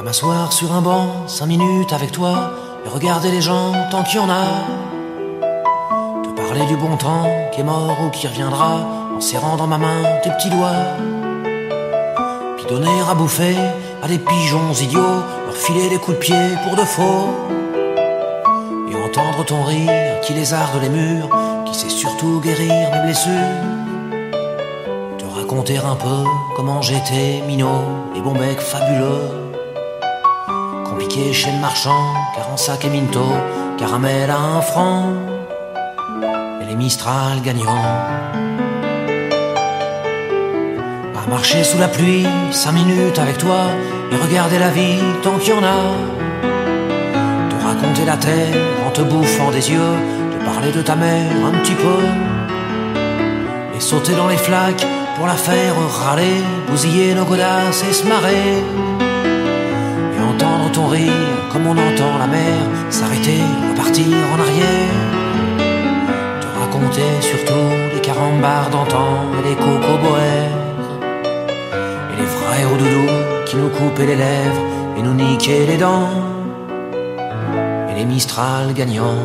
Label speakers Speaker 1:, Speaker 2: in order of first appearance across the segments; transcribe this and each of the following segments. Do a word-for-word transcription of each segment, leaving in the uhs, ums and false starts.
Speaker 1: M'asseoir sur un banc, cinq minutes avec toi, et regarder les gens tant qu'il y en a. Te parler du bon temps qui est mort ou qui reviendra, en serrant dans ma main tes petits doigts. Puis donner à bouffer à des pigeons idiots, leur filer des coups de pied pour de faux. Et entendre ton rire qui lézarde les murs, qui sait surtout guérir mes blessures. Te raconter un peu comment j'étais minot, les bons becs fabuleux. Compliqué chez le marchand, car en sac et minto, caramel à un franc, et les Mistral gagnants. À marcher sous la pluie, cinq minutes avec toi, et regarder la vie tant qu'il y en a. Te raconter la terre en te bouffant des yeux, te parler de ta mère un petit peu, et sauter dans les flaques pour la faire râler, bousiller nos godasses et se marrer. Entendre ton rire comme on entend la mer s'arrêter, repartir en arrière. Te raconter surtout les carambars d'antan et les cocoboères, et les vrais hauts doudous qui nous coupaient les lèvres et nous niquaient les dents, et les Mistral gagnants.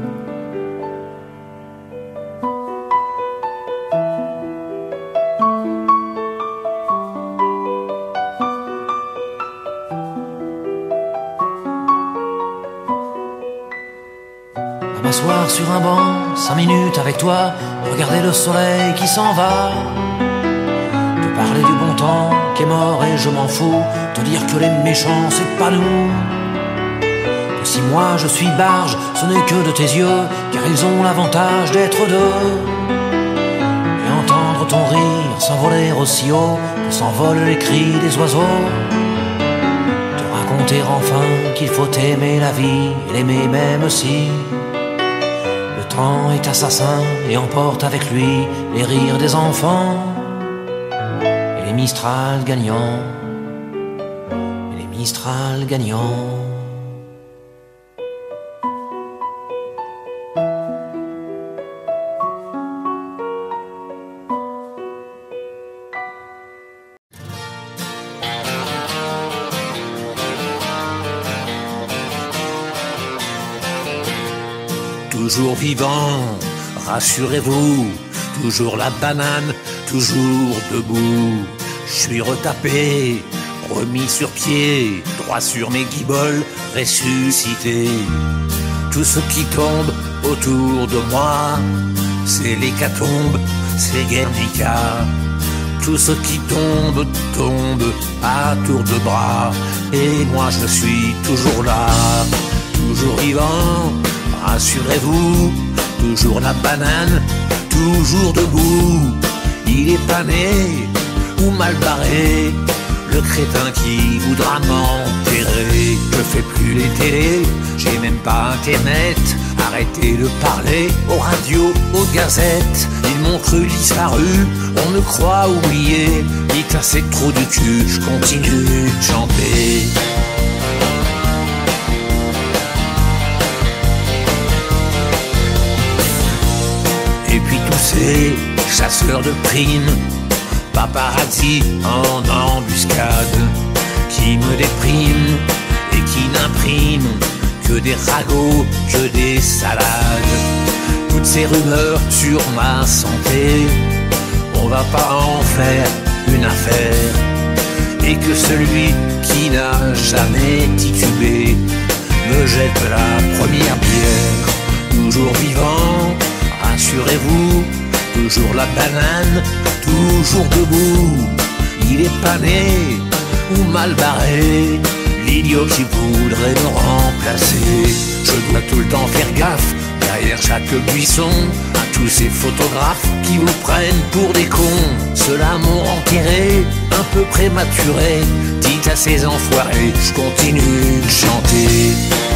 Speaker 1: M'asseoir sur un banc, cinq minutes avec toi, regarder le soleil qui s'en va. Te parler du bon temps qui est mort et je m'en fous, te dire que les méchants c'est pas nous. Que si moi je suis barge, ce n'est que de tes yeux, car ils ont l'avantage d'être deux. Et entendre ton rire s'envoler aussi haut que s'envolent les cris des oiseaux. Te raconter enfin qu'il faut aimer la vie et l'aimer même si le temps est assassin et emporte avec lui les rires des enfants, et les Mistral gagnants, et les Mistral gagnants.
Speaker 2: Toujours vivant, rassurez-vous, toujours la banane, toujours debout. Je suis retapé, remis sur pied, droit sur mes guiboles, ressuscité. Tout ce qui tombe autour de moi, c'est l'hécatombe, c'est Guernica. Tout ce qui tombe, tombe à tour de bras, et moi je suis toujours là, toujours vivant. Rassurez-vous, toujours la banane, toujours debout. Il est pas né ou mal barré, le crétin qui voudra m'enterrer. Je fais plus les télés, j'ai même pas internet. Arrêtez de parler aux radios, aux gazettes. Ils m'ont cru disparu, on me croit oublié. Dites assez trop du cul, je continue de chanter. Et puis tous ces chasseurs de primes, paparazzi en embuscade, qui me dépriment et qui n'impriment que des ragots, que des salades. Toutes ces rumeurs sur ma santé, on va pas en faire une affaire. Et que celui qui n'a jamais titubé me jette la première bière. Toujours vivant, rassurez-vous, toujours la banane, toujours debout. Il est pas né ou mal barré, l'idiot qui voudrait me remplacer. Je dois tout le temps faire gaffe, derrière chaque buisson, à tous ces photographes qui vous prennent pour des cons. Ceux-là m'ont enterré, un peu prématuré. Dites à ces enfoirés, je continue de chanter.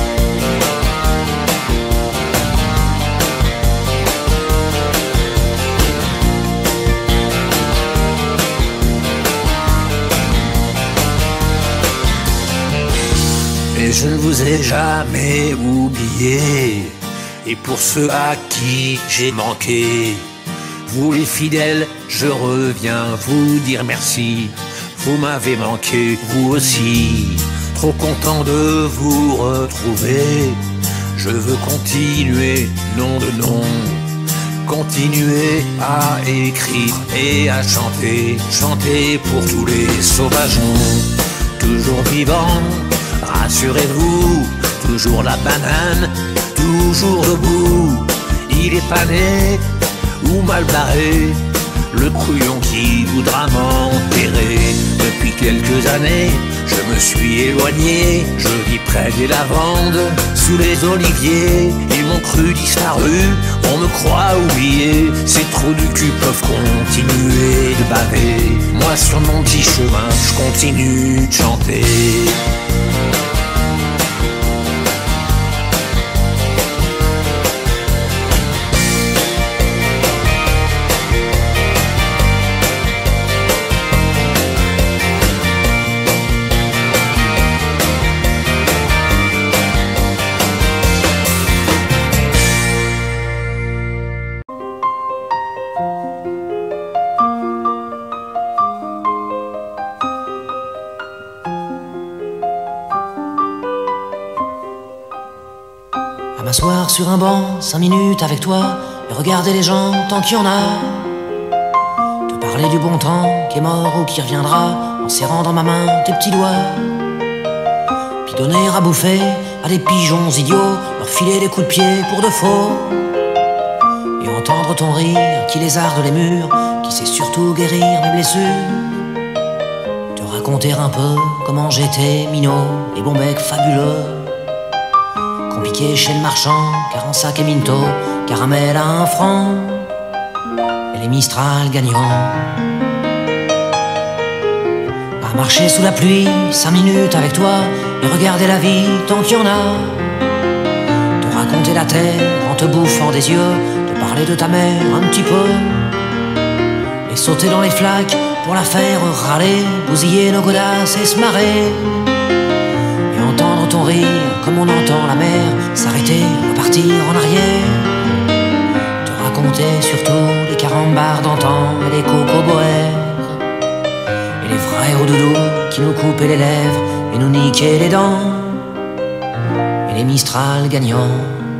Speaker 2: Mais je ne vous ai jamais oublié. Et pour ceux à qui j'ai manqué, vous les fidèles, je reviens vous dire merci. Vous m'avez manqué, vous aussi. trop content de vous retrouver. Je veux continuer, nom de nom, continuer à écrire et à chanter, chanter pour tous les sauvageons. Toujours vivant, rassurez-vous, toujours la banane, toujours debout. Il est pané ou mal barré, le couillon qui voudra m'enterrer. Depuis quelques années, je me suis éloigné, je vis près des lavandes, sous les oliviers. Ils m'ont cru disparu, on me croit oublié. Ces trous du cul peuvent continuer de baver. Moi sur mon petit chemin, je continue de chanter.
Speaker 1: À m'asseoir sur un banc, cinq minutes avec toi, et regarder les gens tant qu'il y en a. Te parler du bon temps qui est mort ou qui reviendra, en serrant dans ma main tes petits doigts. Puis donner à bouffer à des pigeons idiots, leur filer des coups de pied pour de faux. Et entendre ton rire qui lézarde les murs, qui sait surtout guérir mes blessures. Te raconter un peu comment j'étais minot, les bons becs fabuleux. Compliqué chez le marchand, car en sac et minto, caramel à un franc, et les Mistral gagnants. À marcher sous la pluie, cinq minutes avec toi, et regarder la vie tant qu'il y en a. Te raconter la terre en te bouffant des yeux, te parler de ta mère un petit peu, et sauter dans les flaques pour la faire râler, bousiller nos godasses et se marrer. Entendre ton rire comme on entend la mer s'arrêter, repartir en arrière. Te raconter surtout les carambars d'antan et les cocoboères, et les vrais hauts doudous qui nous coupaient les lèvres et nous niquaient les dents, et les Mistral gagnants.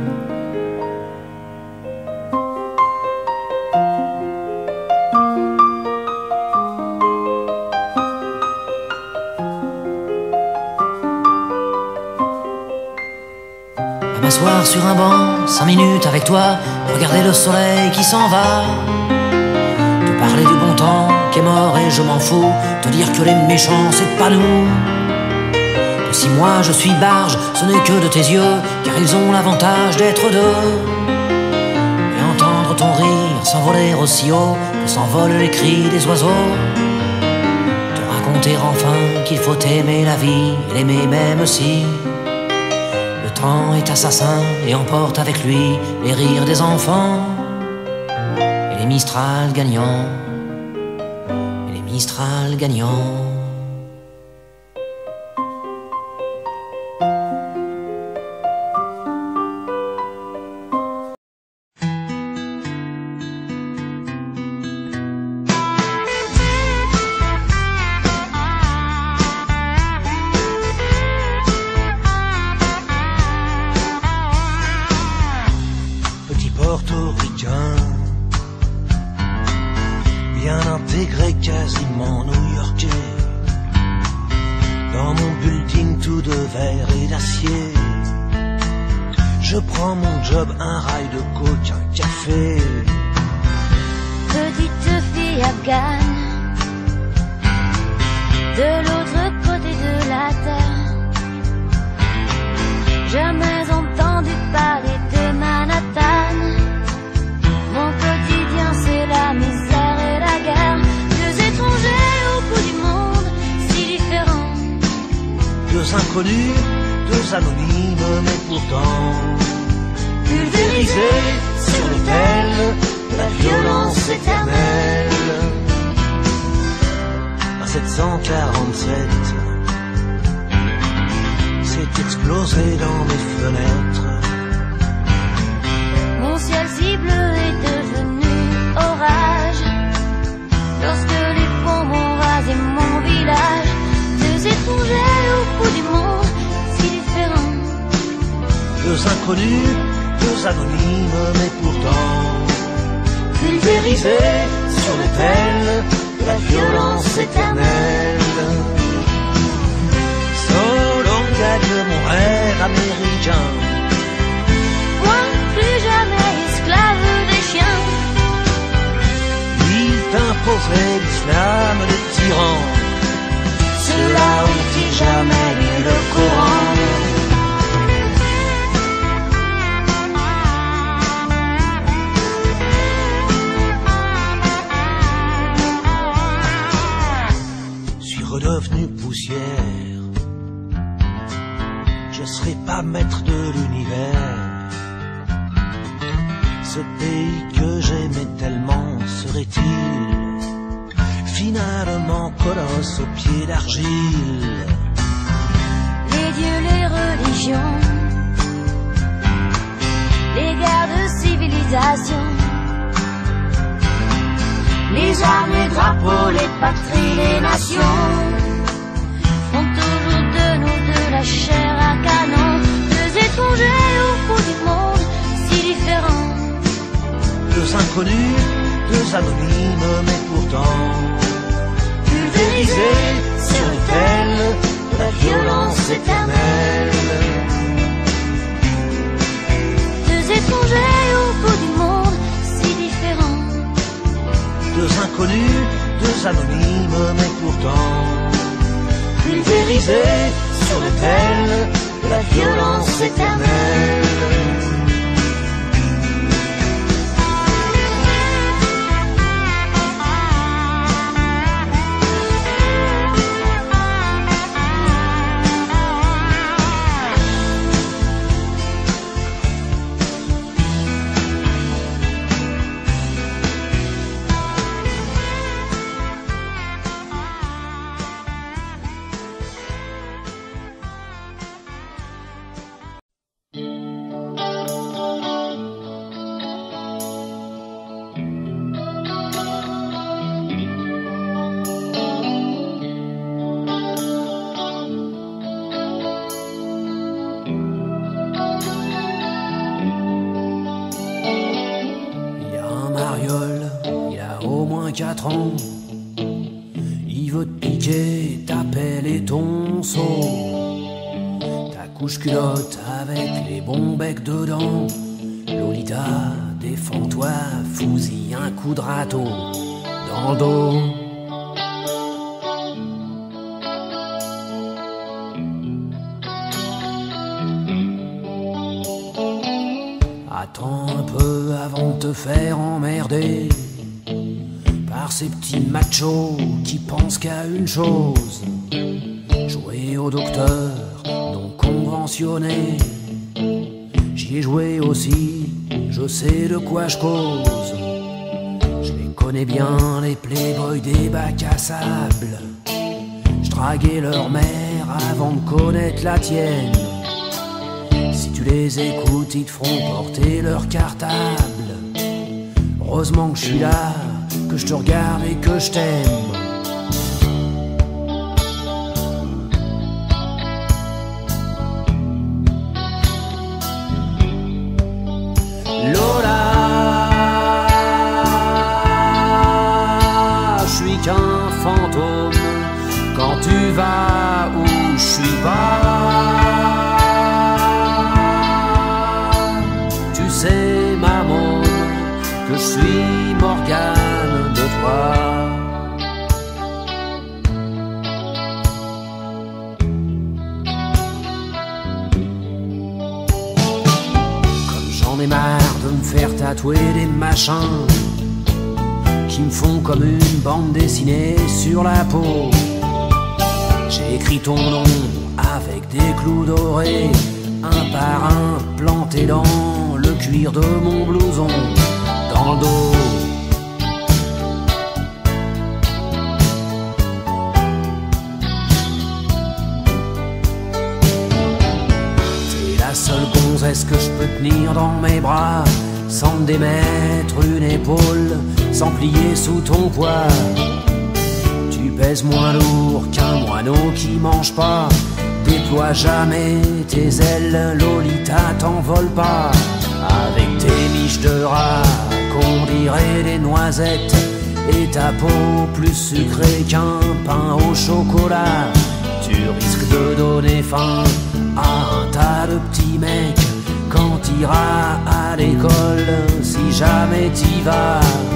Speaker 1: M'asseoir sur un banc, cinq minutes avec toi, regarder le soleil qui s'en va. Te parler du bon temps qui est mort et je m'en fous, te dire que les méchants c'est pas nous. Que si moi je suis barge, ce n'est que de tes yeux, car ils ont l'avantage d'être deux. Et entendre ton rire s'envoler aussi haut que s'envolent les cris des oiseaux. Te raconter enfin qu'il faut aimer la vie et l'aimer même si le temps est assassin et emporte avec lui les rires des enfants, et les Mistral gagnants, et les Mistral gagnants.
Speaker 3: Portoricain, bien intégré, quasiment new-yorkais, dans mon building tout de verre et d'acier. Je prends mon job, un rail de coke, un café.
Speaker 4: Petite fille afghane, de l'autre côté de la terre, jamais entendu parler de Manhattan. Mon quotidien c'est la misère et la guerre, deux étrangers au bout du monde, si différents.
Speaker 3: Deux inconnus, deux anonymes, mais pourtant pulvérisés sur l'autel de la violence éternelle. À sept cent quarante-sept, c'est explosé dans mes fenêtres.
Speaker 4: Mon ciel si bleu est devenu orage, lorsque les bombes ont rasé mon village. Deux étrangers au bout du monde,
Speaker 3: Deux inconnus, deux anonymes, mais pourtant pulvérisés sur l'autel de la violence éternelle. Solon gagne mon rêve américain.
Speaker 4: Moi, plus jamais esclave des chiens.
Speaker 3: Il t'imposerait l'islam de tyran. Ceux-là ont-ils jamais lu le Coran? Suis redevenu poussière. Je serai pas maître de l'univers. Ce pays que j'aimais tellement serait-il finalement colosse aux pieds d'argile?
Speaker 4: Les dieux, les religions, les guerres de civilisation, les armes, les drapeaux, les patries, les nations font toujours de nous de la chair à canon. Deux étrangers au bout du monde, si différents.
Speaker 3: Deux inconnus, deux anonymes, mais pourtant pulvérisés sur l'autel de la violence éternelle.
Speaker 4: Deux étrangers au bout du monde, si différents.
Speaker 3: Deux inconnus, deux anonymes, mais pourtant pulvérisés sur l'autel de la violence éternelle.
Speaker 1: Quatre ans, il veut te piquer ta pelle et ton seau, ta couche culotte avec les bons becs dedans. Lolita, défends-toi, fous-y un coup de râteau dans le dos. Attends un peu avant de te faire emmerder par ces petits machos qui pensent qu'à une chose, jouer au docteur non conventionné. J'y ai joué aussi, je sais de quoi je cause. Je les connais bien, les playboys des bacs à sable. Je draguais leur mère avant de connaître la tienne. Si tu les écoutes, ils te feront porter leur cartable. Heureusement que je suis là, que je te regarde et que je t'aime. Lola, je suis qu'un fantôme quand tu vas où je suis pas. Tu sais, maman, que je suis Morgane de toi. Comme j'en ai marre de me faire tatouer des machins qui me font comme une bande dessinée sur la peau. J'ai écrit ton nom avec des clous dorés, un par un planté dans le cuir de mon blouson, dans le dos. T'es la seule gonzesse que je peux tenir dans mes bras, sans me démettre une épaule, sans plier sous ton poids. Tu pèses moins lourd qu'un moineau qui mange pas des déploie jamais tes ailes, Lolita, t'envole pas avec tes miches de rat qu'on dirait des noisettes et ta peau plus sucrée qu'un pain au chocolat. Tu risques de donner faim à un tas de petits mecs quand t'iras à l'école, si jamais t'y vas.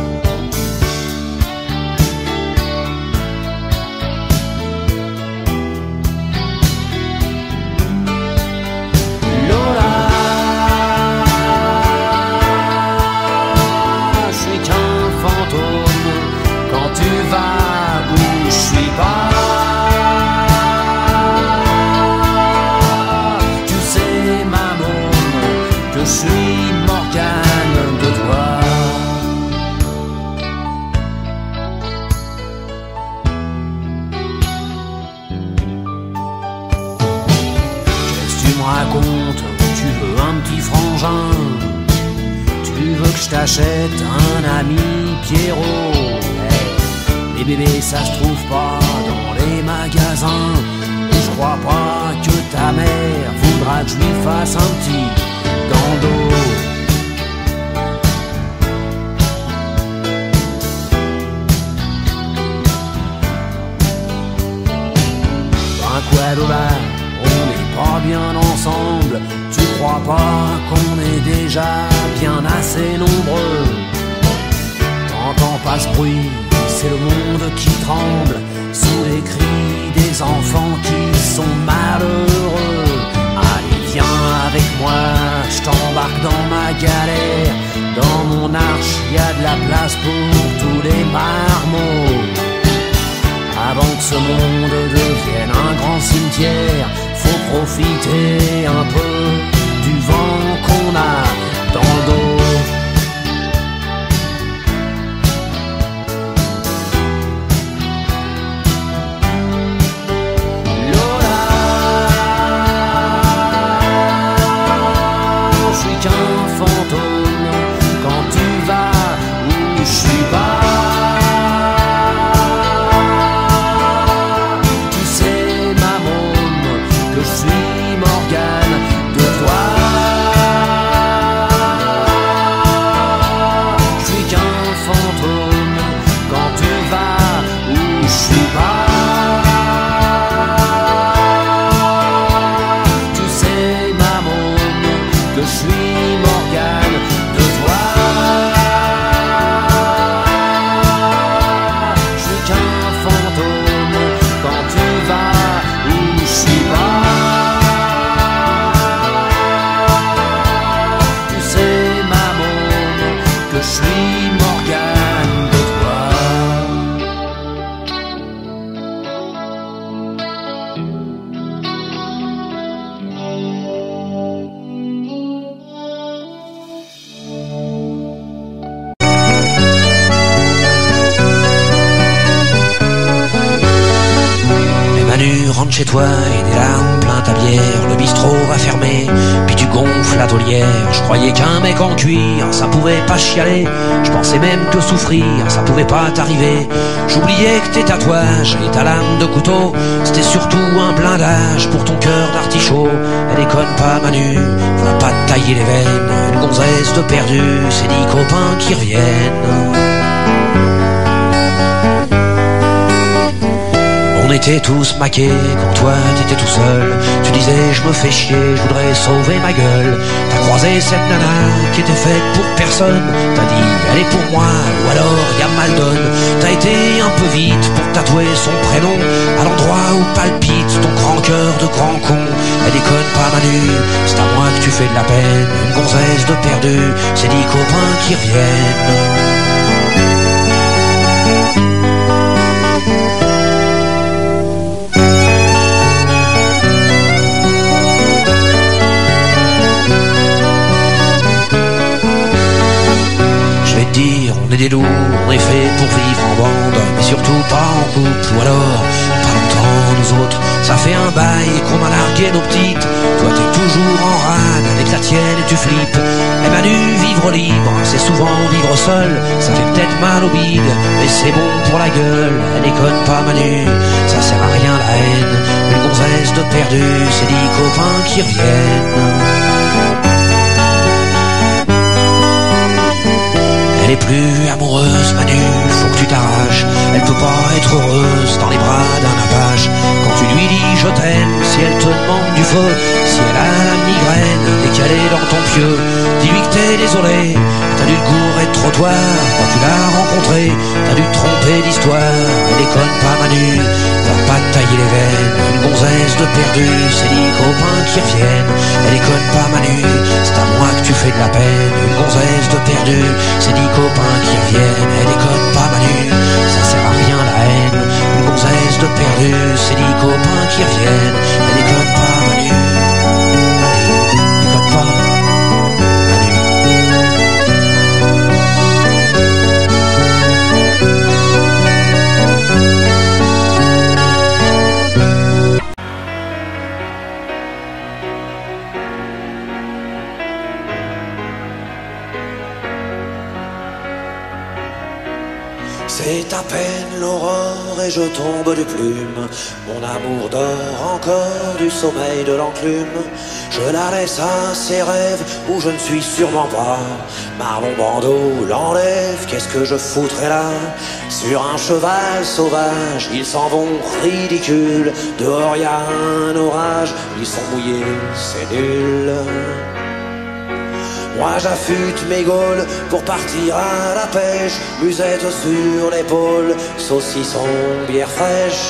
Speaker 2: Raconte, tu veux un petit frangin, tu veux que je t'achète un ami Pierrot. Hey, les bébés ça se trouve pas dans les magasins, et je crois pas que ta mère voudra que je lui fasse un petit dans le dos. Un quoi de là, on n'est pas bien ensemble. Tu crois pas qu'on est déjà bien assez nombreux? T'entends pas ce bruit, c'est le monde qui tremble sous les cris des enfants qui sont malheureux. Allez viens avec moi, je t'embarque dans ma galère. Dans mon arche y a de la place pour tous les marmots. Avant que ce monde devienne un grand cimetière, faut profiter un peu du vent qu'on a dans le dos. Lola, je suis qu'un fantôme quand tu vas où je suis pas. Rentre chez toi et des larmes plein ta bière. Le bistrot va fermer, puis tu gonfles la taulière. Je croyais qu'un mec en cuir, ça pouvait pas chialer. Je pensais même que souffrir, ça pouvait pas t'arriver. J'oubliais que tes tatouages et ta lame de couteau, c'était surtout un blindage pour ton cœur d'artichaut. Elle déconne pas Manu, va pas te tailler les veines. Une gonzesse de perdu, c'est dix copains qui reviennent. On était tous maqués quand toi t'étais tout seul. Tu disais je me fais chier, je voudrais sauver ma gueule. T'as croisé cette nana qui était faite pour personne. T'as dit elle est pour moi ou alors y'a mal donne. T'as été un peu vite pour tatouer son prénom à l'endroit où palpite ton grand cœur de grand con. Elle déconne pas Manu, c'est à moi que tu fais de la peine. Une gonzesse de perdu, c'est dix copains qui reviennent. On est des loups, on est fait pour vivre en bande, mais surtout pas en couple, ou alors pas longtemps. Nous autres, ça fait un bail qu'on a largué nos petites. Toi t'es toujours en rade avec
Speaker 1: avec la tienne et tu flippes. Eh Manu, vivre libre, c'est souvent vivre seul. Ça fait peut-être mal au bide, mais c'est bon pour la gueule. Elle déconne pas Manu, ça sert à rien la haine. Une gonzesse de perdu, c'est dix copains qui reviennent. Elle est plus amoureuse, Manu, faut que tu t'arraches. Elle peut pas être heureuse dans les bras d'un apache. Quand tu lui dis je t'aime, si elle te demande du feu, si elle a la migraine dès qu'elle est dans ton pieu, dis-lui que t'es désolé, t'as dû te gourer de trottoir. Quand tu l'as rencontrée, t'as dû te tromper d'histoire. Elle déconne pas Manu, va pas te tailler les veines. Une gonzesse de perdu, c'est dix copains qui reviennent. Elle déconne pas Manu, c'est à moi que tu fais de la peine. Une gonzesse de perdu, c'est dix copains qui reviennent. Elle déconne pas Manu, ça sert à rien la haine. Une gonzesse de perdu, c'est dix copains qui reviennent. Elle déconne pas Manu, Manu, déconne pas Manu.
Speaker 3: C'est à peine l'aurore et je tombe de plume. Mon amour dort encore du sommeil de l'enclume. Je la laisse à ses rêves où je ne suis sûrement pas. Marlon Brando l'enlève, qu'est-ce que je foutrais là? Sur un cheval sauvage, ils s'en vont ridicules. Dehors y a un orage, ils sont mouillés, c'est nul. Moi j'affûte mes gaules pour partir à la pêche. Musette sur l'épaule, saucisson, bière fraîche.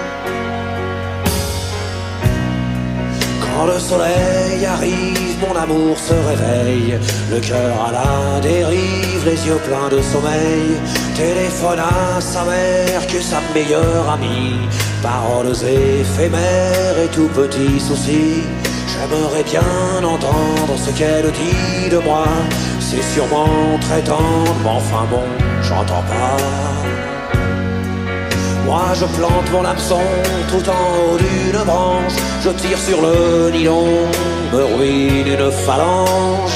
Speaker 3: Quand le soleil arrive, mon amour se réveille. Le cœur à la dérive, les yeux pleins de sommeil. Téléphone à sa mère, que sa meilleure amie. Paroles éphémères et tout petits soucis. J'aimerais bien entendre ce qu'elle dit de moi. C'est sûrement très tendre, mais enfin bon, j'entends pas. Moi je plante mon hameçon tout en haut d'une branche. Je tire sur le nylon, me ruine une phalange.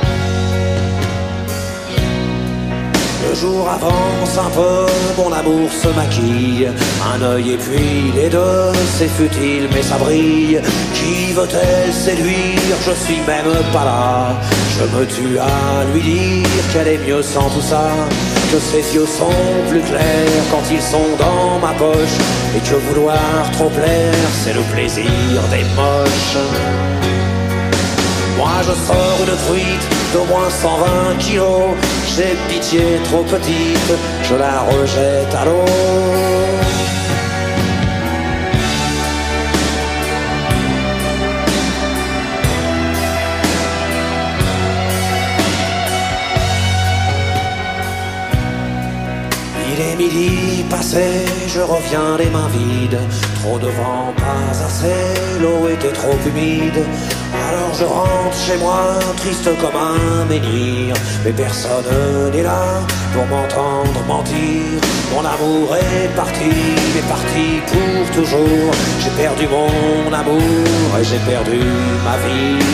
Speaker 3: Le jour avance un peu, mon amour se maquille. Un œil et puis les deux, c'est futile mais ça brille. Qui veut-elle séduire? Je suis même pas là. Je me tue à lui dire qu'elle est mieux sans tout ça. Que ses yeux sont plus clairs quand ils sont dans ma poche. Et que vouloir trop plaire, c'est le plaisir des moches. Moi je sors une truite d'au moins cent vingt kilos. J'ai pitié trop petite, je la rejette à l'eau. Il est midi passé, je reviens les mains vides. Trop de vent, pas assez, l'eau était trop humide. Alors je rentre chez moi, triste comme un menhir. Mais personne n'est là pour m'entendre mentir. Mon amour est parti, est parti pour toujours. J'ai perdu mon amour et j'ai perdu ma vie.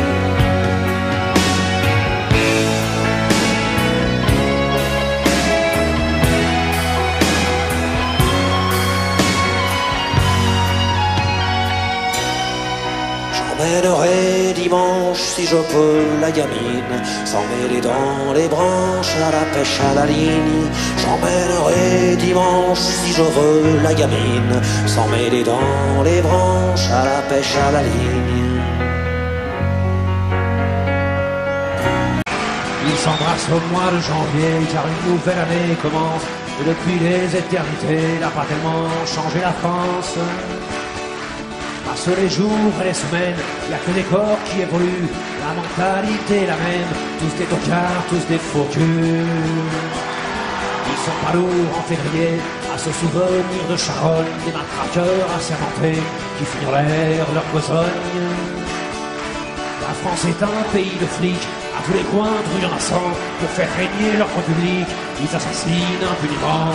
Speaker 3: J'emmènerai dimanche si je peux la gamine, s'en mêler dans les branches à la pêche à la ligne. J'emmènerai dimanche si je veux la gamine, s'en mêler dans les branches à la pêche à la ligne.
Speaker 1: Ils s'embrassent au mois de janvier car une nouvelle année commence. Et depuis les éternités n'a pas tellement changé la France. Passent les jours et les semaines, y a que des corps qui évoluent. La mentalité est la même, tous des tocards, tous des faux culs. Ils sont pas lourds en février à se souvenir de Charonne, des matraqueurs assermentés qui finirent leur besogne. La France est un pays de flics, à tous les coins de rue en a cent. Pour faire régner leur République, ils assassinent impuniment.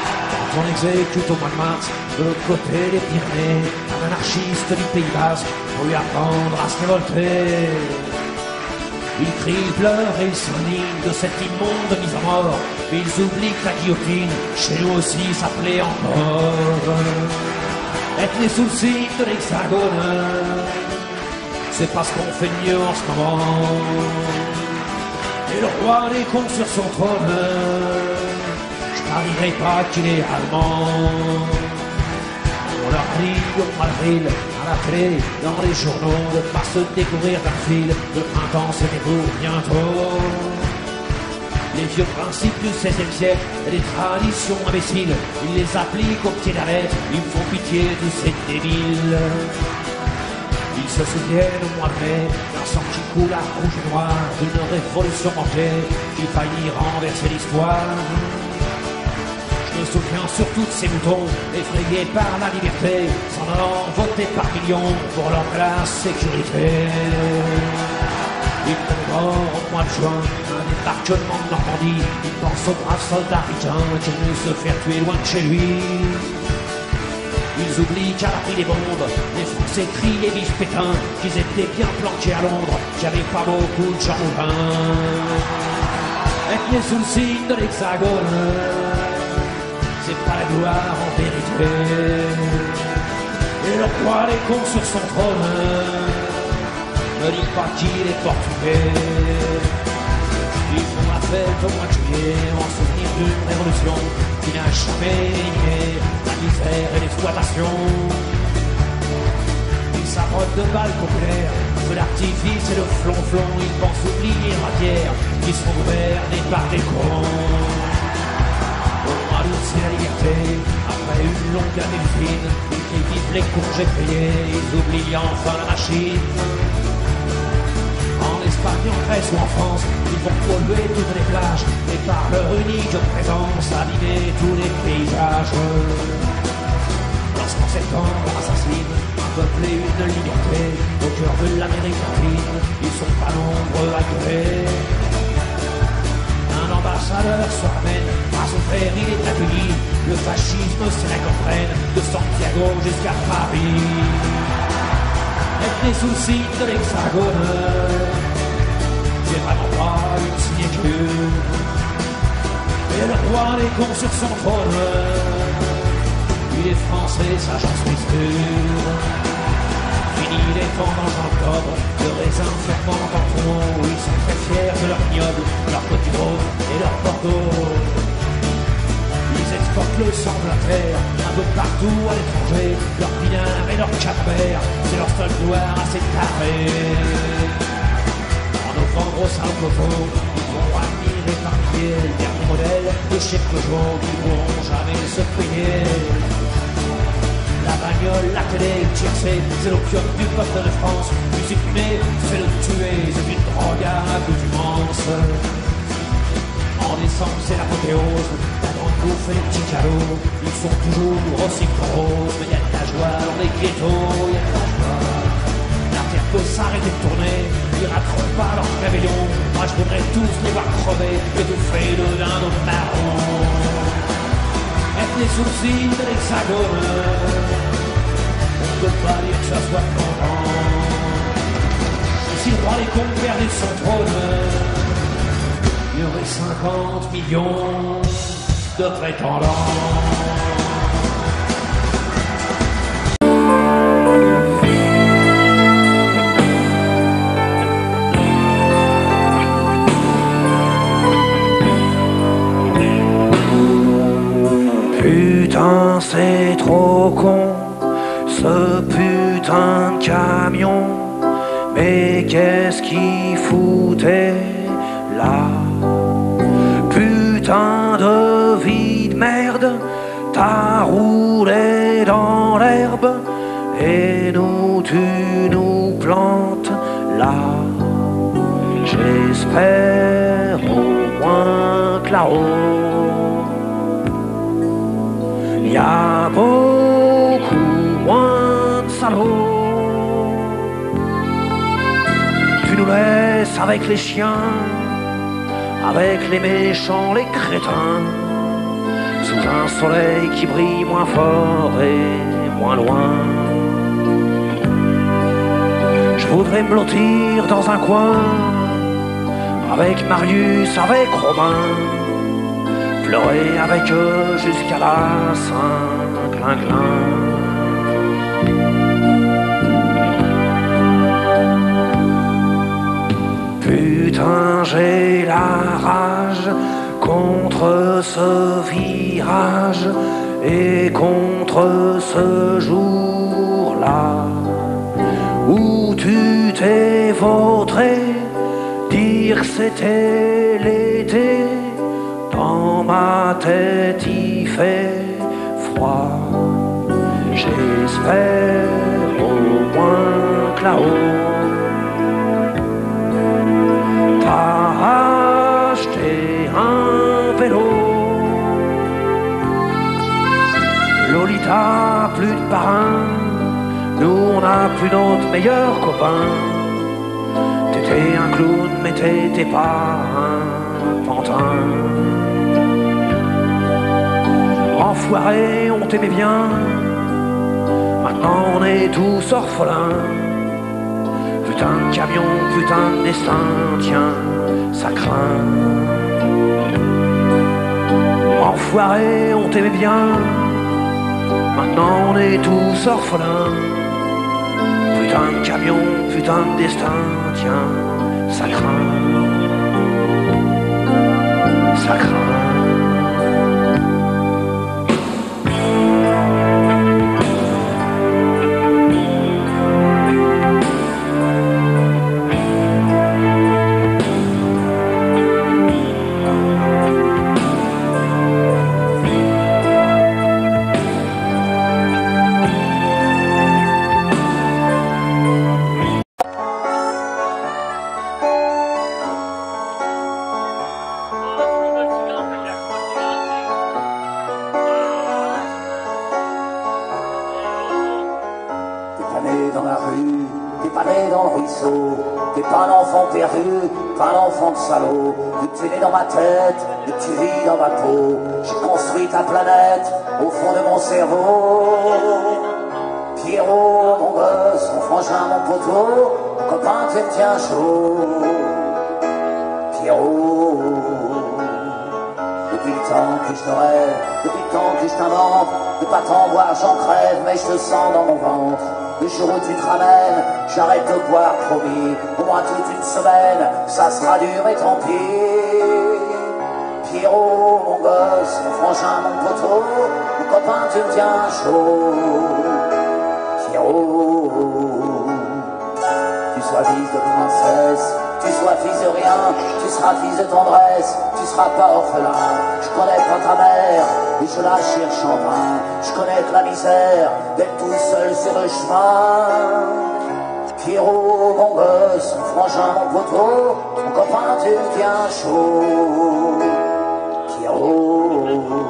Speaker 1: On exécute au mois de mars, de l'autre côté des Pyrénées, un anarchiste du Pays Basque,
Speaker 3: pour lui apprendre à se révolter. Ils crient, ils pleurent et ils s'indignent de cette immonde mise à mort. Mais ils oublient que la guillotine, chez nous aussi, s'appelait encore. Être né sous le signe de l'hexagone, c'est pas ce qu'on fait de mieux en ce moment. Et le roi les cons sur son trône, je parierais pas qu'il est allemand. On leur dit au Madrid, à la télé, dans les journaux, de pas se découvrir d'un fil. Le printemps c'est pour bientôt. Les vieux principes du seizième siècle et les traditions imbéciles, ils les appliquent au pied de la lettre, ils me font pitié tous ces débiles. Ils se souviennent au mois de mai d'un sang qui coule à rouge et noir, d'une révolution entière qui faillit renverser l'histoire. Je me souviens surtout de ces moutons effrayés par la liberté, s'en allant voter par millions pour leur classe sécurité. Ils tombent morts au mois de juin, un débarquement de Normandie. Ils pensent aux braves soldats ricains qui venaient se faire tuer loin de chez lui. Ils oublient qu'à la pris des bombes, les Français criaient vive Pétain, qu'ils étaient bien planqués à Londres, qu'il n'y avait pas beaucoup de gens au vin. Être né sous le signe de l'hexagone, c'est pas la gloire en vérité. Et le roi les cons sur son trône, ne dis pas qu'il est portugais. Ils font la fête au mois de juillet en souvenir d'une révolution qui n'a jamais éliminé la misère et l'exploitation. Ils s'abreuvent de balles populaires, de l'artifice et de flonflon. Ils pensent oublier la terre qui sont gouvernés par des cons. Au mois d'août c'est la liberté, après une longue année fine, ils vivent les congés payés, ils oublient enfin la machine. En Espagne, en Grèce ou en France, ils vont polluer toutes les plages et par leur unique présence abîmer tous les paysages. Lorsqu'en septembre on assassine un peuple et une liberté au cœur de l'Amérique latine, ils sont pas nombreux à gueuler. Un ambassadeur se ramène à son frère, il est accueilli. Le fascisme c'est la gangrène de Santiago jusqu'à Paris. Être né sous le signe de l'hexagone, c'est vraiment pas une signature. Et le roi les cons sur son trône, il est français, ça j'en suis sûr. Fini les vendanges en octobre, le raisin ferment en trop. Ils sont très fiers de leur ignoble, leur potiron et leur porto. Ils exportent le sang de la terre, un peu partout à l'étranger. Leur pinard et leur camembert, c'est leur seule gloire à s'écarrer. En novembre au Saint-Cloton, ils vont admirer par pied le dernier modèle de chez Peugeot qui ne pourront jamais se payer. La bagnole, la télé, le tiercé, c'est l'opium du peuple de France. Musique fumée, c'est le tuer, c'est une drogue à l'accoutumance. En décembre, c'est l'apothéose, la grande bouffe et les petits cadeaux. Ils sont toujours aussi roses, mais il y a de la joie dans les ghettos, il y a de la joie. La terre peut s'arrêter de tourner, ils rateront pas leur réveillon. Moi je voudrais tous les voir crever, étouffer le dindon marron. Être né sous le signe de l'hexagone, on ne peut pas dire que ça soit content. Si le roi les cons perdait son trône, il y aurait cinquante millions de prétendants. Putain, c'est trop con, ce putain de camion. Mais qu'est-ce qu'il foutait là? Putain de vie de merde, t'as roulé dans l'herbe et nous tu nous plantes là. J'espère au moins que là-haut y a beaucoup moins de salauds. Tu nous laisses avec les chiens, avec les méchants, les crétins, sous un soleil qui brille moins fort et moins loin. voudrais me blottir dans un coin, avec Marius, avec Romain, pleurer avec eux jusqu'à la Saint-Clinclin. Putain, j'ai la rage contre ce virage et contre ce jour-là où tu t'es vautré, dire c'était l'été, dans ma tête il fait froid. J'espère au moins que là-haut t'as acheté un vélo. Lolita, plus de parrain, nous on n'a plus notre meilleur copain. T'étais un clown mais t'étais pas un pantin. Enfoiré, on t'aimait bien, maintenant on est tous orphelins. Putain de camion, putain de destin, tiens, ça craint. Enfoiré, on t'aimait bien, maintenant on est tous orphelins. Putain de camion, putain de destin, tiens, ça craint. Ça craint.
Speaker 5: Dans la rue, t'es pas né dans le ruisseau, t'es pas un enfant perdu, pas un enfant de salaud. Tu es né dans ma tête, et tu vis dans ma peau. J'ai construit ta planète au fond de mon cerveau. Pierrot, mon gosse, mon frangin, mon poteau, mon copain, tu me tiens chaud. Pierrot, depuis le temps que je te rêve, depuis le temps que je t'invente, de pas t'en voir, j'en crève, mais je te sens dans mon ventre. Le jour où tu te ramènes, j'arrête de boire, promis. Au moins toute une semaine, ça sera dur et tant pis. Pierrot, mon gosse, mon frangin, mon poteau, mon copain, tu me tiens chaud. Pierrot, tu sois fils de princesse, tu sois fils de rien, tu seras fils de tendresse, tu seras pas orphelin. Je connais pas ta mère, et je la cherche en vain. Je connais que la misère d'être tout seul sur le chemin. Pierrot, mon gosse, mon frangin, mon poteau, mon copain, tu me tiens chaud. Pierrot,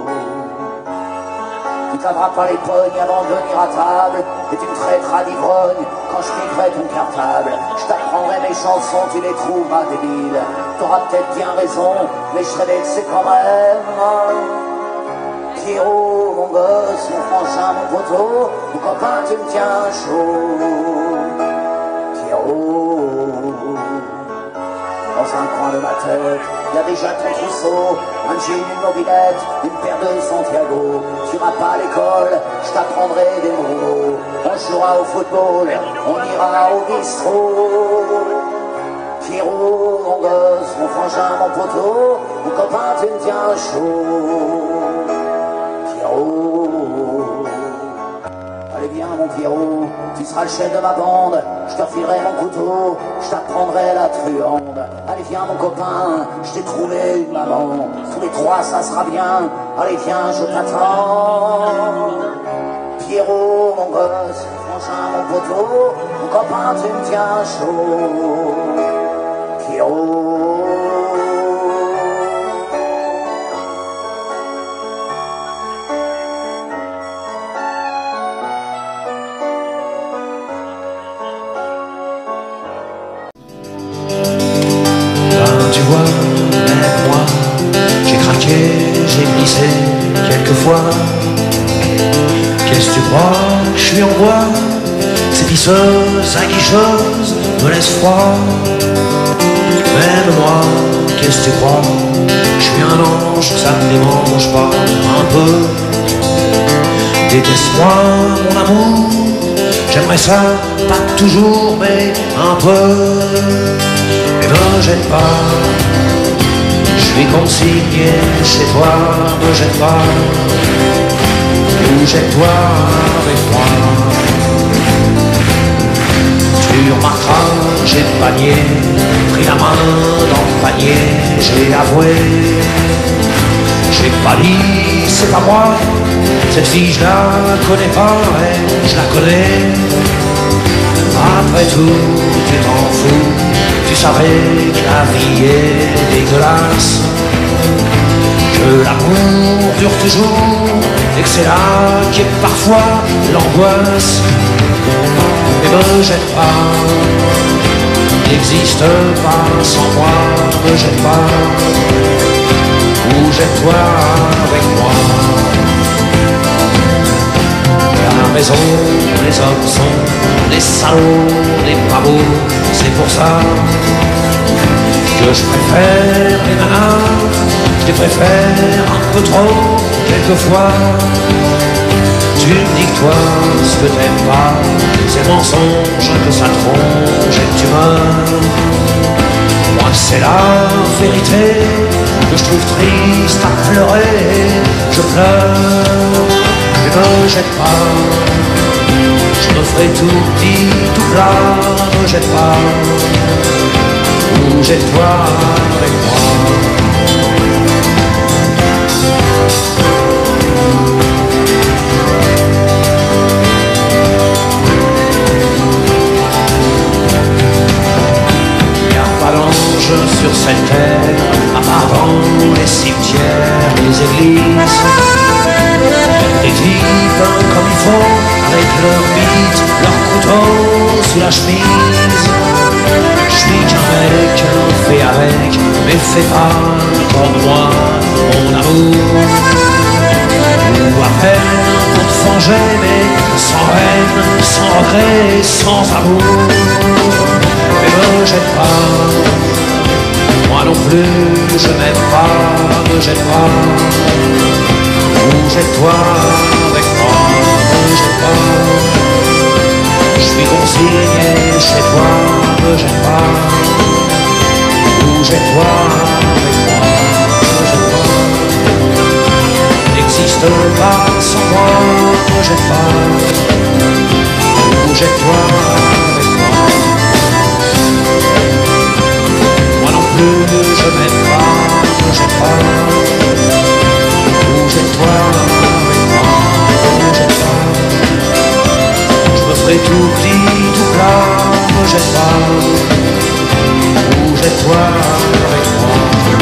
Speaker 5: tu t'averas pas les pognes avant de venir à table, et tu me traiteras d'ivrogne quand je piquerai ton cartable. Je t'apprendrai mes chansons, tu les trouveras débiles. T'auras peut-être bien raison, mais je serai vexé quand même. Pierrot, mon gosse, mon frangin, mon poteau, mon copain, tu me tiens chaud. Pierrot, dans un coin de ma tête, y a déjà ton trousseau, un jean, une mobilette, une paire de Santiago. Tu iras pas à l'école, je t'apprendrai des mots. On jouera au football, on ira au bistrot. Pierrot, mon gosse, mon frangin, mon poteau, mon copain, tu me tiens chaud. Pierrot, allez viens mon Pierrot, tu seras le chef de ma bande, je te refilerai mon couteau, je t'apprendrai la truande. Allez viens mon copain, je t'ai trouvé une maman, tous les trois ça sera bien, allez viens je t'attends. Pierrot, mon gosse, mon frangin, mon poteau, mon copain tu me tiens chaud. Pierrot,
Speaker 1: tu vois, mec, moi, j'ai craqué, j'ai glissé quelquefois. Qu'est-ce que tu crois, je suis en bois, c'est pisseuse, aguicheuse,
Speaker 3: me laisse froid. Même moi, qu'est-ce que tu crois? Je suis un ange, ça ne dérange pas un peu. Déteste-moi mon amour, j'aimerais ça, pas toujours, mais un peu. Mais me jette pas, je suis consigné chez toi, me jette pas. Ou jette-toi avec moi. Tu remarqueras, j'ai panier, pris la main dans le panier, j'ai avoué. J'ai pas dit, c'est pas moi, cette fille je la connais pas, et je la connais. Après tout, tu t'en fous, tu savais que la vie est dégueulasse, que l'amour dure toujours, et que c'est là qu'est parfois l'angoisse. Et me jette pas, n'existe pas sans moi, me jette pas, ou jette-toi avec moi. À la maison, les hommes sont des salauds, des pavots, c'est pour ça que je préfère les nanas, je les préfère un peu trop, quelquefois. Tu me dis que toi, ce que t'aimes pas, c'est le mensonge, que ça te ronge et que tu meurs. Moi c'est la vérité que je trouve triste à pleurer, je pleure. Ne me jette pas, je me ferai tout petit, tout plat, ne me jette pas, ou jette-toi avec moi. Sur cette terre, à part dans les cimetières, les églises, des types comme il faut, avec leurs bites, leurs couteaux sous la chemise. Je suis qu'un mec fait avec, mais fais pas comme moi, mon amour. Ou à peine pour te venger, mais sans haine, sans regret, sans amour. Mais me jette pas, moi non plus, je m'aime pas, me jette pas. Ou jette-toi avec moi, me jette pas. Je suis consigné chez toi, me jette pas. Ou jette-toi avec moi, me jette pas. N'existe pas sans moi, me jette pas. Ou jette-toi avec moi. Je m'aime pas, ne jette pas, ou jette-toi avec moi, ne jette pas. Je me ferai tout petit, tout plat, ne jette pas, ou jette-toi avec moi.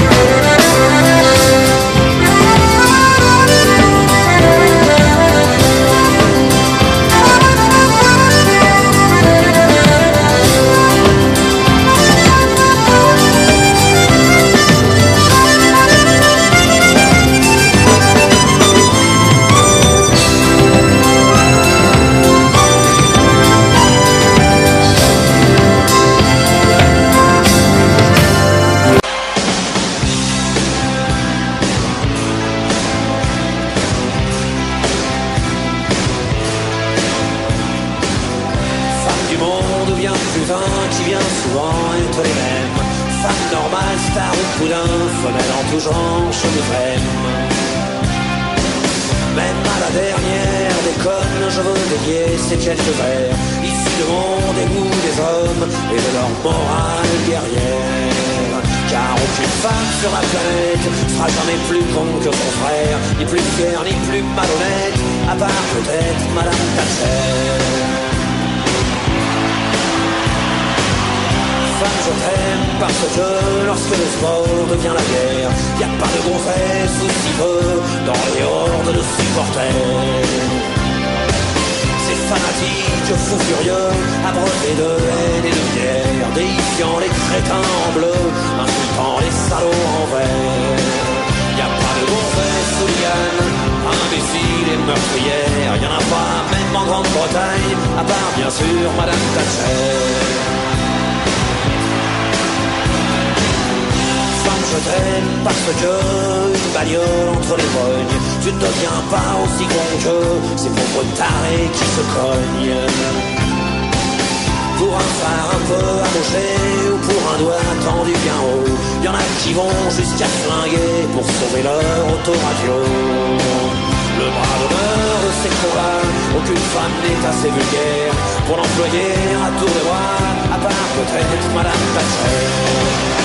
Speaker 3: Qui vient souvent être les mêmes. Femme normale, star ou poulain, femelle en tout genre, je vous aime. Même à la dernière des connes, je veux dédier ces quelques vers, issus de mon dégoût des hommes et de leur morale guerrière. Car aucune femme sur la planète sera jamais plus con que son frère, ni plus fière, ni plus malhonnête, à part peut-être Madame Thatcher. Femme, je t'aime parce que lorsque le sport devient la guerre, y a pas de gonzesse ou si peu dans les hordes de supporters. Ces fanatiques fous furieux, abreuvés de haine et de guerre, déifiant les crétins en bleu, insultant les salauds en vert. Y a pas de gonzesse ou liane, imbécile et meurtrière, y en a pas même en Grande-Bretagne, à part bien sûr Madame Thatcher. t'aime parce que une bagnole entre les pognes, tu ne deviens pas aussi con que ces pauvres tarés qui se cognent. Pour un phare un peu amoché ou pour un doigt tendu bien haut, y'en a qui vont jusqu'à flinguer pour sauver leur autoradio. Le bras d'honneur de ces combats, aucune femme n'est assez vulgaire pour l'employer à tour de bras, à part peut-être Madame Thatcher.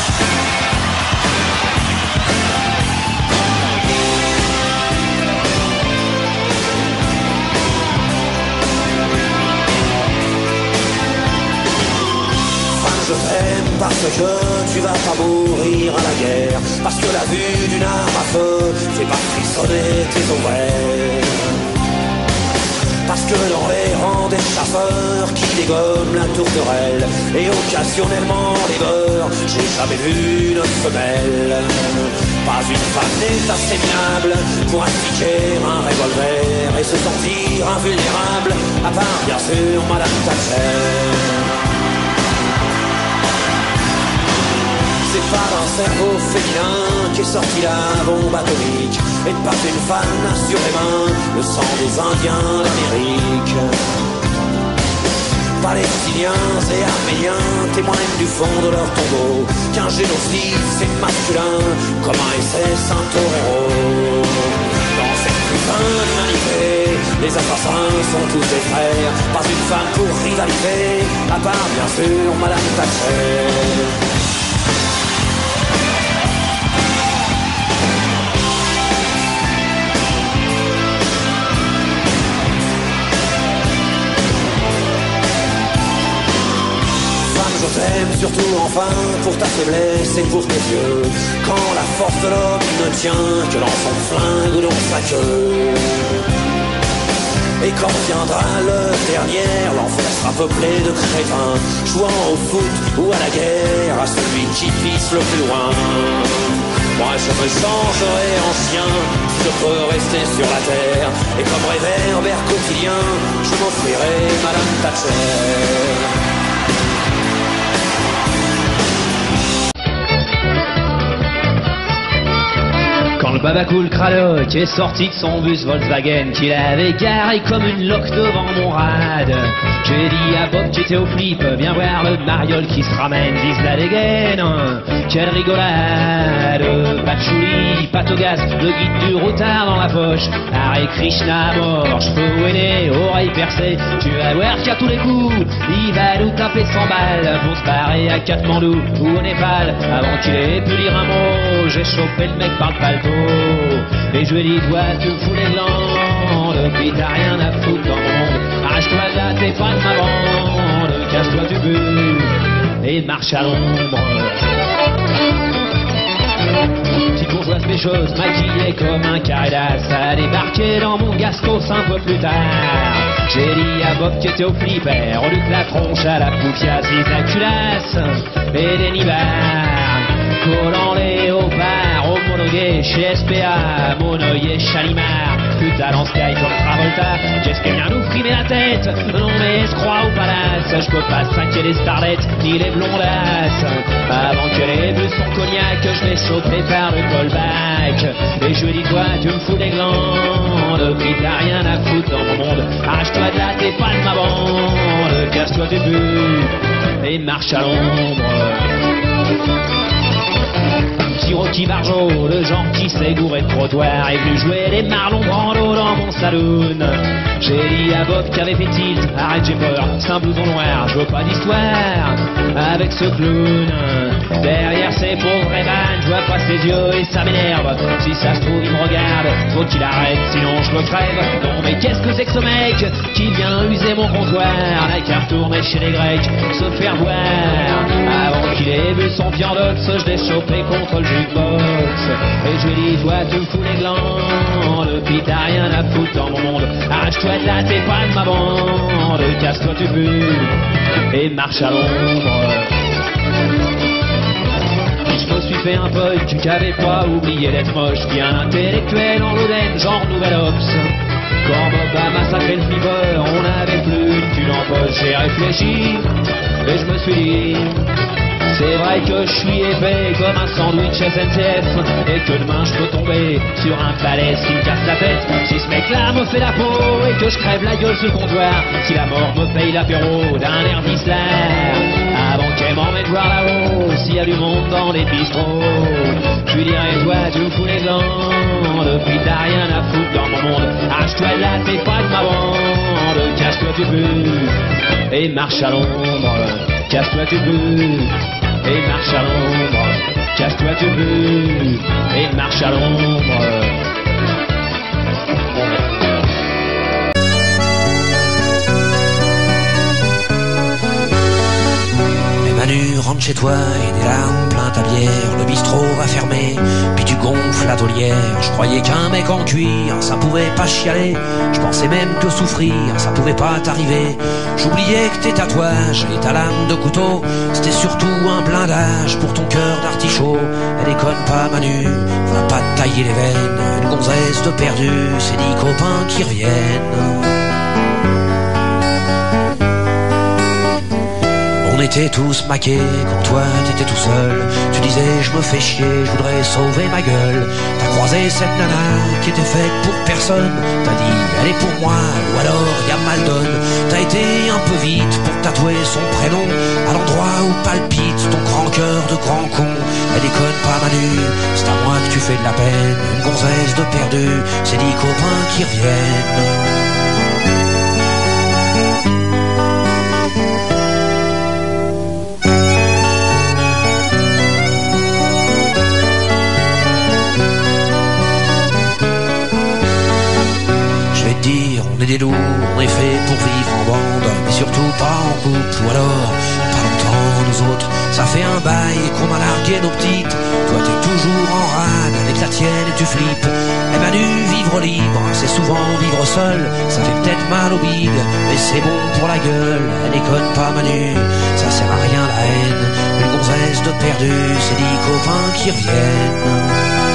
Speaker 3: Je t'aime parce que tu vas pas mourir à la guerre, parce que la vue d'une arme à feu fait pas frissonner tes ovaires, parce que dans les rangs des chasseurs qui dégomment la tourterelle et occasionnellement les beurres, j'ai jamais vu une femelle. Pas une femme n'est assez minable pour appliquer un revolver et se sentir invulnérable, à part bien sûr Madame Thatcher. C'est pas d'un cerveau féminin qu'est sorti la bombe atomique, et de pas une femme a sur les mains le sang des Indiens d'Amérique. Palestiniens et Arméniens témoignent du fond de leur tombeau qu'un génocide c'est masculin comme un S S un torero. Dans cette putain d'humanité, les assassins sont tous des frères, pas une femme pour rivaliser, à part bien sûr Madame Thatcher. Je t'aime surtout enfin pour ta faiblesse et pour tes yeux, quand la force de l'homme ne tient que dans son flingue ou dans sa queue. Et quand viendra l'heure dernière, l'enfer sera peuplé de crétins, jouant au foot ou à la guerre, à celui qui pisse le plus loin. Moi je me changerai en chien, si je peux rester sur la terre, et comme réverbère quotidien, je m'offrirai Madame Thatcher.
Speaker 6: Quand le babacool Kralok est sorti de son bus Volkswagen qu'il avait garé comme une loque devant mon rad, j'ai dit à Bob qui était au flip, viens voir le mariole qui se ramène, vise la dégaine. Quelle rigolade, patchouli, pâte au gaz, le guide du routard dans la poche, Hare Krishna mort, cheveux aînés, oreilles percées, tu vas voir qu'à tous les coups, il va nous taper cent balles pour se barrer à Katmandou ou au Népal, avant qu'il ait pu lire un mot, j'ai chopé le mec par le palto. Et je lui ai dit, toi tu me fous les glandes, puis t'as rien à foutre dans mon monde, arrache-toi de là, t'es pas de ma bande, casse-toi du but et marche à l'ombre. Petite bourgeoise pécheuse, maquillée comme un carré d'as, a débarqué dans mon gastos un peu plus tard. J'ai dit à Bob qui était au flipper, on lui la tronche à la poufiasse, la culasse et des nibards, collant les léopards, au monoguet chez S P A, Monoyer, Chalimard, putain dans Sky comme Travolta, qu'est-ce qu'elle vient nous frimer la tête? Non mais se croit au palace, je peux pas saquer les starlettes, ni les blondasses, avant que les bu son cognac, je l'ai chopé par le callback, et je lui dis toi tu me fous des glandes, puis t'as rien à foutre dans mon monde, arrache-toi de là, t'es pas de ma bande, casse-toi du but, et marche à l'ombre. Petit Rocky Barjo, le genre qui s'est gouré de trottoir, est venu jouer les marlons brando dans mon saloon. J'ai dit à Bob qui avait fait tilt, arrête j'ai peur, c'est un blouson noir, je veux pas d'histoire avec ce clown. Derrière ses pauvres vannes, je vois pas ses yeux et ça m'énerve. Si ça se trouve il me regarde, faut qu'il arrête, sinon je me crève. Non mais qu'est-ce que c'est que ce mec qui vient user mon comptoir, la carte tournée chez les Grecs, se faire voir. Avant qu'il ait bu son viandox, je l'ai chopé contre le jukebox. Et je lui ai dit toi tu me fous les glandes, puis t'as rien à foutre dans mon monde, arrache-toi de là, t'es pas de ma bande, casse-toi tu pues et marche à l'ombre. Je me suis fait un pote qui avait pas oublié d'être moche, bien intellectuel en l'Oden, genre Nouvel Ops. Quand Bob a massacré le flipper, on n'avait plus une thune en poche. J'ai réfléchi et je me suis dit, C'est vrai que je suis épais comme un sandwich S N C F et que demain je peux tomber sur un balai qui me casse la tête. Si ce mec-là me fait la peau et que je crève la gueule sur le comptoir, si la mort me paye l'apéro d'un air d'Isler, avant qu'elle m'emmène voir là-haut s'il y a du monde dans les bistrots, je lui dirai toi tu me fous les dents, depuis t'as rien à foutre dans mon monde, arrache-toi de là t'es pas de ma bande, casse-toi tu peux et marche à l'ombre, casse-toi tu peux et marche à l'ombre, casse-toi tu peux et marche à l'ombre.
Speaker 1: Manu, rentre chez toi et des larmes plein ta bière. Le bistrot va fermer, puis tu gonfles la taulière. Je croyais qu'un mec en cuir, ça pouvait pas chialer. Je pensais même que souffrir, ça pouvait pas t'arriver. J'oubliais que tes tatouages et ta lame de couteau, c'était surtout un blindage pour ton cœur d'artichaut. Elle déconne pas Manu, va pas te tailler les veines. Une gonzesse de perdu, c'est dix copains qui reviennent. On était tous maqués quand toi t'étais tout seul. Tu disais je me fais chier, je voudrais sauver ma gueule. T'as croisé cette nana qui était faite pour personne. T'as dit elle est pour moi ou alors y'a Maldon. T'as été un peu vite pour tatouer son prénom à l'endroit où palpite ton grand cœur de grand con. Elle déconne pas Manu, c'est à moi que tu fais de la peine. Une gonzesse de perdu, c'est dix copains qui reviennent. On est des loups, on est fait pour vivre en bande, mais surtout pas en couple, ou alors pas longtemps nous autres. Ça fait un bail qu'on a largué nos petites. Toi t'es toujours en rade avec la tienne et tu flippes. Eh Manu, vivre libre, c'est souvent vivre seul. Ça fait peut-être mal au bide, mais c'est bon pour la gueule. Elle déconne pas Manu, ça sert à rien la haine. Une gonzesse de perdu, c'est dix copains qui reviennent.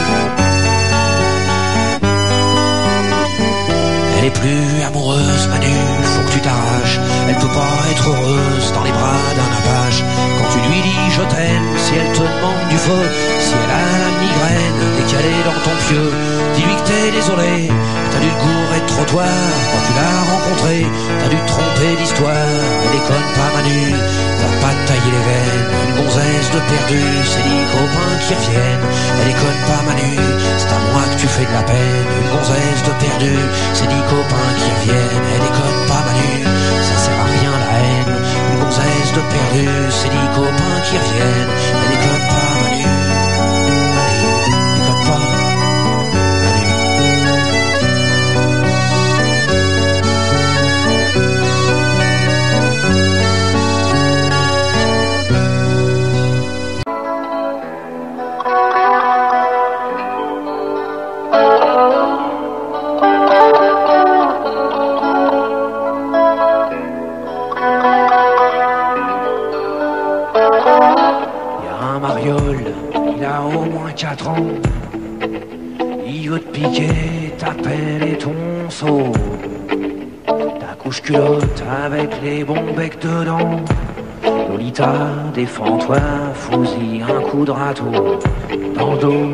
Speaker 1: Elle est plus amoureuse, Manu, faut que tu t'arraches. Elle peut pas être heureuse dans les bras d'un apache. Quand tu lui dis je t'aime, si elle te demande du feu, si elle a la migraine décalée dans ton pieu, dis-lui que t'es désolé, t'as dû le gourer de trottoir. Quand tu l'as rencontré, t'as dû te tromper d'histoire. Elle déconne pas Manu, va pas te tailler les veines. Une gonzesse de perdu, c'est dix copains qui reviennent. Elle déconne pas Manu, c'est à moi que tu fais de la peine. Une gonzesse de perdu, c'est dix copains qui reviennent. Elle déconne pas Manu, ça sert à rien la haine. Une gonzesse de perdu, c'est dix copains qui reviennent. Elle déconne pas Manu, Manu, déconne pas Manu. quatre ans, il veut te piquer ta pelle et ton seau, ta couche culotte avec les bons becs dedans. Lolita, défends-toi, fous-y un coup de râteau dans le dos.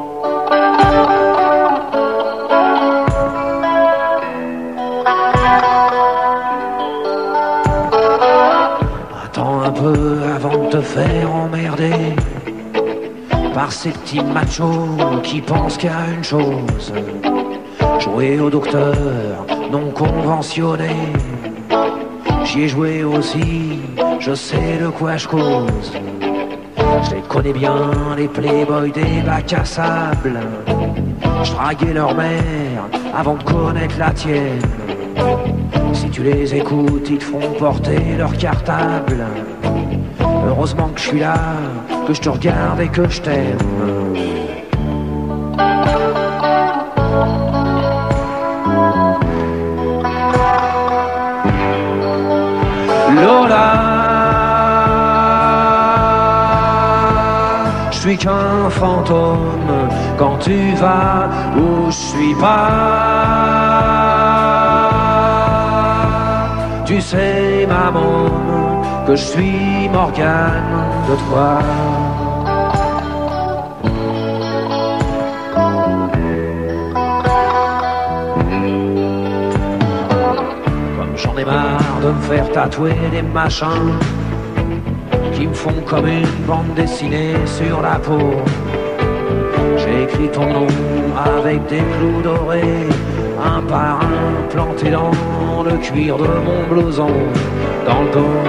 Speaker 1: Attends un peu avant de te faire emmerder par ces petits machos qui pensent qu'à une chose, jouer au docteur non conventionné. J'y ai joué aussi, je sais de quoi je cause. Je les connais bien, les playboys des bacs à sable. Je draguais leur mère avant de connaître la tienne. Si tu les écoutes, ils te font porter leur cartable. Heureusement que je suis là, que je te regarde et que je t'aime. Lola, je suis qu'un fantôme quand tu vas où je suis pas. Tu sais maman,
Speaker 3: que je suis Morgane de toi. Comme j'en ai marre de me faire tatouer des machins qui me font comme une bande dessinée sur la peau. J'ai écrit ton nom avec des clous dorés, un par un planté dans le cuir de mon blouson, dans le dos.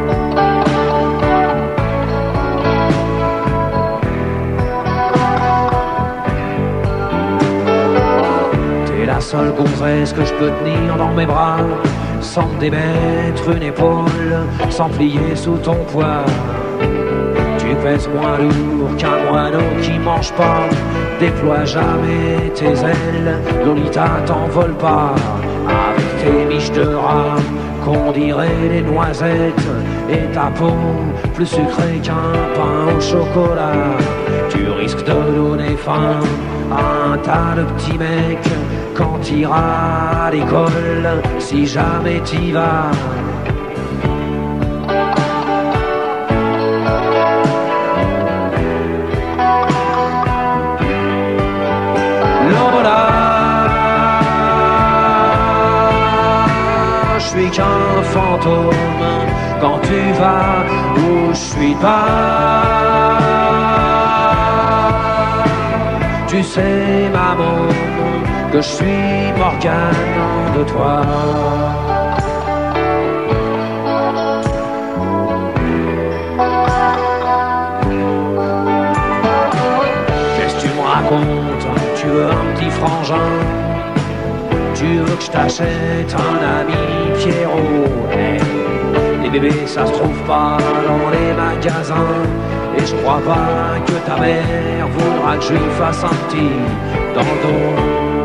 Speaker 3: T'es la seule gonzesse que je peux tenir dans mes bras, sans me démettre une épaule, sans plier sous ton poids. Tu pèses moins lourd qu'un moineau qui mange pas, déploie jamais tes ailes, Lolita t'envole pas, avec tes miches de rat qu'on dirait des noisettes, et ta peau plus sucrée qu'un pain au chocolat. Tu risques de donner faim à un tas de petits mecs quand t'iras à l'école, si jamais t'y vas. Lola, je suis qu'un fantôme quand tu vas où je suis pas. Tu sais, maman, que je suis Morgane de toi. Qu'est-ce que tu me racontes? Tu veux un petit frangin? Tu veux que je t'achète un ami Pierrot? Hey, les bébés ça se trouve pas dans les magasins, et je crois pas que ta mère voudra que je lui fasse un petit dans le dos.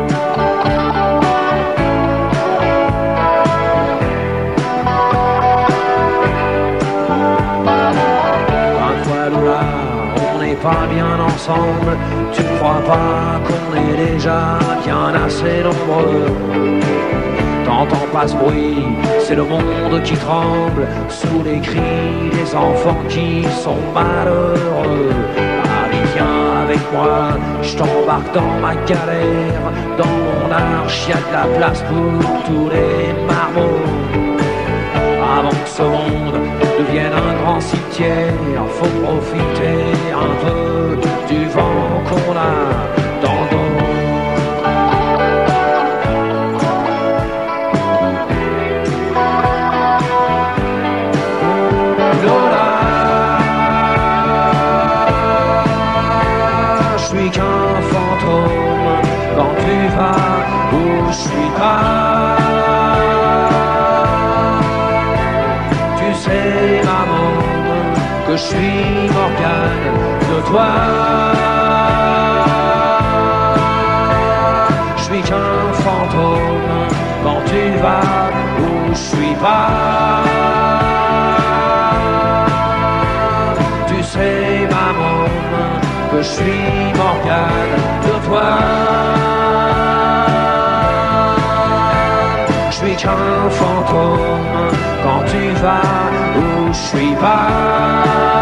Speaker 3: Pas bien ensemble, tu crois pas qu'on est déjà bien assez nombreux? T'entends pas ce bruit, c'est le monde qui tremble sous les cris des enfants qui sont malheureux. Allez viens avec moi, je t'embarque dans ma galère, dans mon arche y'a de la place pour tous les marmots. Avant que ce monde devienne un grand cimetière, faut profiter un peu du vent qu'on a dans le dos. Lola, je suis qu'un fantôme quand tu vas où je suis pas. C'est maman que je suis Morgane de toi. Je suis qu'un fantôme quand tu vas où je suis pas. Tu sais maman que je suis Morgane de toi. Je suis qu'un fantôme quand tu vas où je suis pas.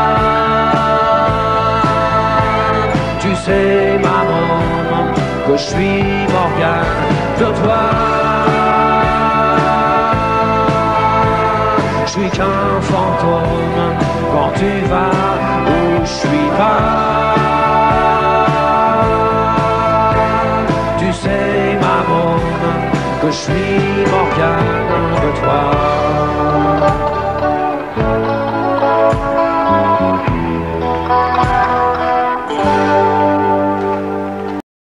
Speaker 3: Tu sais maman que je suis Morgane de toi. Je suis qu'un fantôme quand tu vas où je suis pas. Tu sais maman que je suis